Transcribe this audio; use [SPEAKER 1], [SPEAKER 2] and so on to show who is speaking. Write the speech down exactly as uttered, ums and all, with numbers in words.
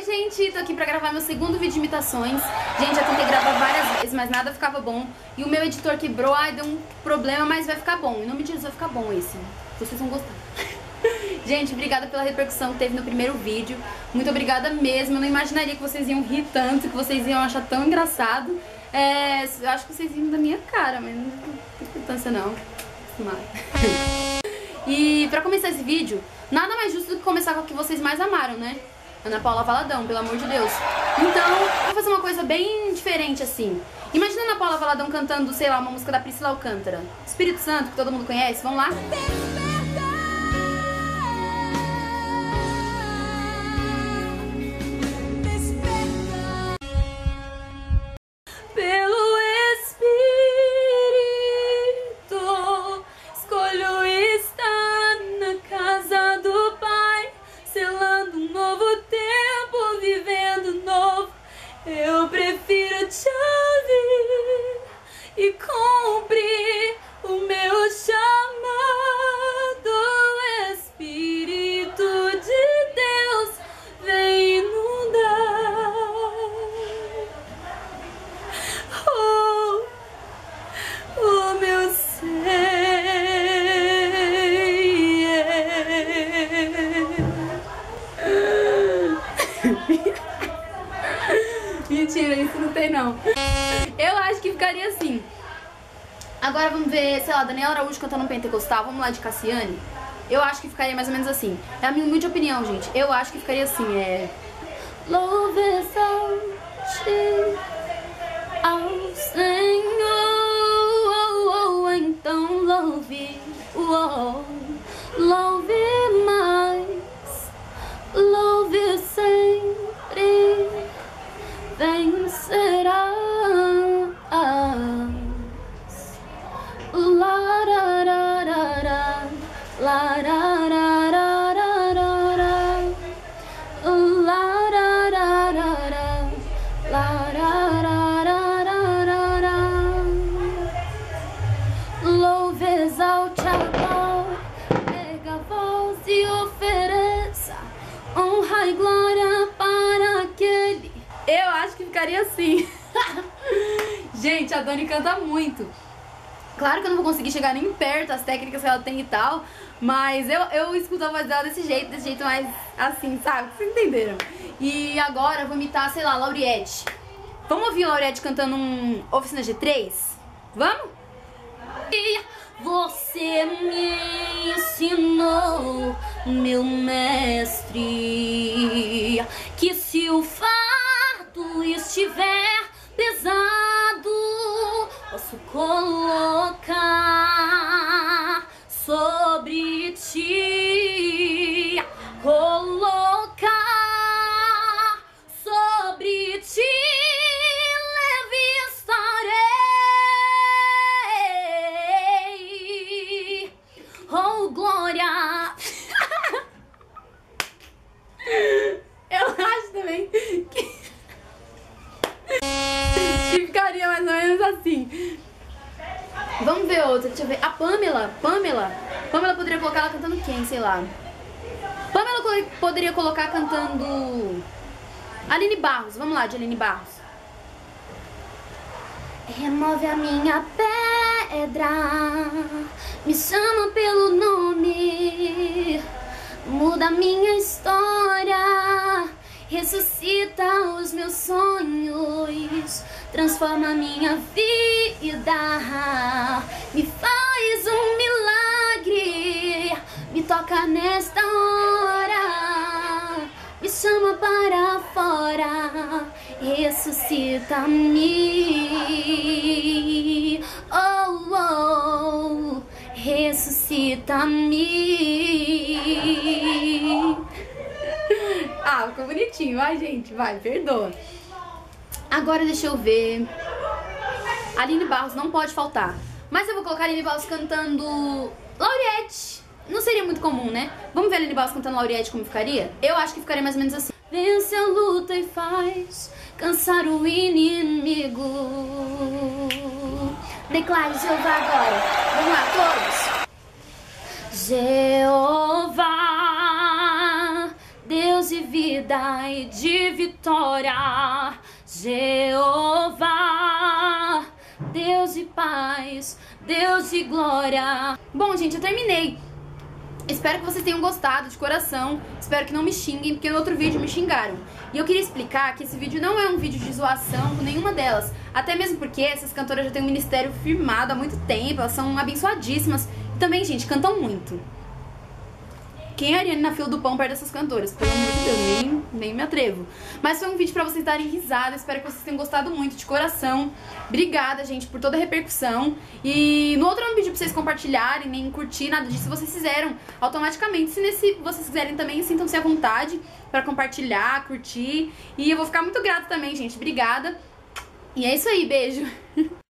[SPEAKER 1] gente, tô aqui pra gravar meu segundo vídeo de imitações. Gente, já tentei gravar várias vezes, mas nada ficava bom. E o meu editor quebrou, ai, deu um problema, mas vai ficar bom. Em nome de Jesus vai ficar bom esse. Vocês vão gostar. Gente, obrigada pela repercussão que teve no primeiro vídeo. Muito obrigada mesmo. Eu não imaginaria que vocês iam rir tanto, que vocês iam achar tão engraçado. É, eu acho que vocês riam da minha cara, mas não tem importância não. E pra começar esse vídeo, nada mais justo do que começar com o que vocês mais amaram, né? Ana Paula Valadão, pelo amor de Deus. Então, eu vou fazer uma coisa bem diferente assim. Imagina a Ana Paula Valadão cantando, sei lá, uma música da Priscila Alcântara, Espírito Santo, que todo mundo conhece. Vamos lá? Pelo Espírito, escolho estar na casa do Pai, selando um novo tempo, vivendo novo. Eu prefiro te ouvir e cumprir o meu chamado. Espírito de Deus, vem inundar. Oh, oh meu ser. Mentira, isso não tem não. Eu acho que ficaria assim. Agora vamos ver, sei lá, Daniela Araújo cantando um pentecostal. Vamos lá de Cassiane. Eu acho que ficaria mais ou menos assim. É a minha humilde opinião, gente. Eu acho que ficaria assim, é... Louve-exalte ao Senhor, oh, oh, então louve, oh, louve mais, louve sempre, vencerás. Larararara, lararararara, lararararara, lararararara. Louve, exalte agora, pega a voz e ofereça honra e glória para aquele. Eu acho que ficaria assim. Gente, a Dani canta muito. Claro que eu não vou conseguir chegar nem perto das técnicas que ela tem e tal, mas eu, eu escuto a voz dela desse jeito, desse jeito mais assim, sabe? Vocês entenderam? E agora eu vou imitar, sei lá, Lauriette. Vamos ouvir a Lauriette cantando um Oficina G três? Vamos? Você me ensinou, meu mestre, que se o fardo estiver pesado, posso colocar sobre ti, colocar sobre ti, leve estarei. Oh, glória! Eu acho também que ficaria mais ou menos assim. Vamos ver outra, deixa eu ver. A Pamela, Pamela Pamela poderia colocar ela cantando quem, sei lá. Pamela poderia colocar cantando Aline Barros, vamos lá, de Aline Barros. Remove a minha pedra, me chama pelo nome, muda a minha história, ressuscita os meus sonhos, transforma a minha vida, me faz um milagre, me toca nesta hora, me chama para fora, ressuscita-me, oh, oh, ressuscita-me. Ah, ficou bonitinho, vai gente, vai, perdoa. Agora deixa eu ver. Aline Barros não pode faltar. Mas eu vou colocar a Aline Barros cantando Lauriette. Não seria muito comum, né? Vamos ver a Aline Barros cantando Lauriette como ficaria? Eu acho que ficaria mais ou menos assim. Vence a luta e faz cansar o inimigo. Declare Jeová agora. Vamos lá, todos. Jeová, Deus e vida e de vitória. Jeová, Deus de paz, Deus de glória. Bom, gente, eu terminei. Espero que vocês tenham gostado de coração. Espero que não me xinguem, porque no outro vídeo me xingaram. E eu queria explicar que esse vídeo não é um vídeo de zoação com nenhuma delas. Até mesmo porque essas cantoras já têm um ministério firmado há muito tempo. Elas são abençoadíssimas. E também, gente, cantam muito. Quem é a Ariane na fila do pão perto dessas cantoras? Pelo amor de Deus, nem, nem me atrevo. Mas foi um vídeo pra vocês darem risada. Espero que vocês tenham gostado muito, de coração. Obrigada, gente, por toda a repercussão. E no outro eu não pedi pra vocês compartilharem, nem curtir, nada disso. Vocês fizeram automaticamente. Se nesse vocês quiserem também, sintam-se à vontade pra compartilhar, curtir. E eu vou ficar muito grata também, gente. Obrigada. E é isso aí, beijo.